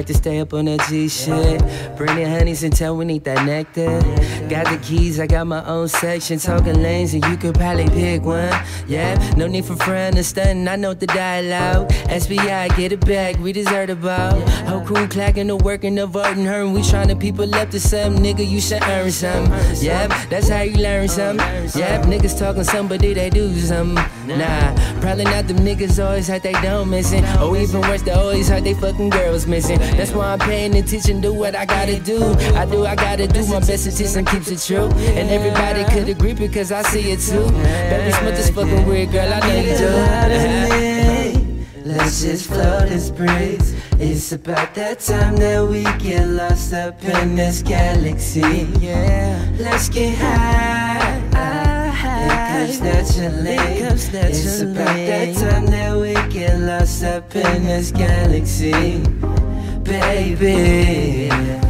like to stay up on that G shit. Bring the honeys until we need that nectar. Got the keys, I got my own section. Talking lanes and you could probably pick one. Yeah, no need for friend or stunting, I know the dialogue. SBI, get it back, we deserve the ball. Whole crew clacking the work and avoiding her. And we trying to people up to something, nigga, you should earn something. Yep, that's how you learn something. Yep, niggas talking somebody they do something. Nah, probably not them niggas always hurt they don't missing. Or even worse, they always hurt they fucking girls missing. That's why I'm paying attention, do what I gotta do. I gotta do my best attention keeps it true. And everybody could agree because I see it too. Baby, smut this fucking weird, girl, I know you do. Let's just float this breeze. It's about that time that we get lost up in this galaxy. Yeah, let's get high. It comes naturally. It's about that time that we get lost up in this galaxy. Baby,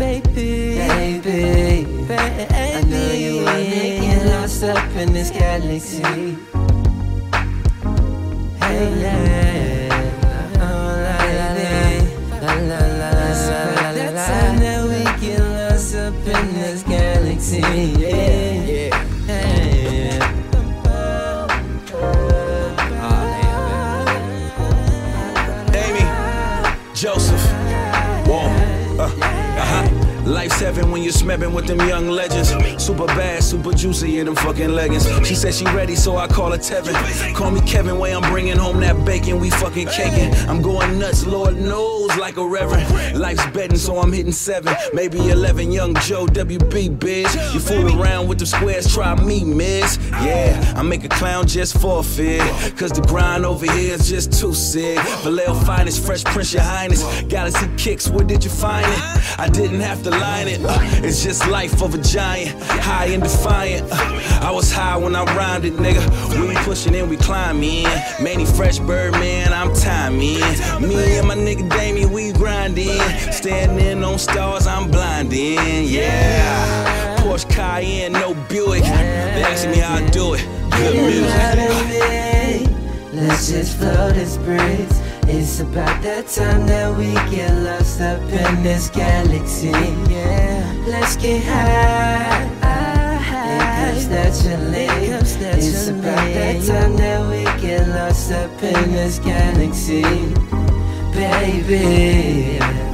I know you wanna get lost up in this galaxy. Hey, yeah. That time that we get lost up in this galaxy. Yeah. Amy, Joseph, whoa, Life's heaven when you're smebbing with them young legends. Super bad, super juicy in them fucking leggings. She said she ready, so I call her Tevin. Call me Kevin, way I'm bringing home that bacon. We fucking caking. I'm going nuts, Lord knows, like a reverend. Life's betting, so I'm hitting 7, maybe 11. Young Joe, WB, bitch. You fool around with the squares, try me, miss. Yeah, I make a clown just forfeit. Cause the grind over here is just too sick. Vallejo finest, Fresh Prince, your highness. Galaxy kicks, where did you find it? I didn't have to line it. It's just life of a giant, high and defiant. I was high when I rhymed it, nigga. We pushing in, we climbing. Manny Fresh Birdman, I'm timing. Me and my nigga Damien, we grinding. Standing on stars, I'm blinding. Yeah, Porsche Cayenne, no Buick. They asking me how I do it. Good music. Let's just float this breeze. It's about that time that we get lost up in this galaxy. Yeah, let's get high. It comes naturally. It's about that time that we get lost up in this galaxy, baby.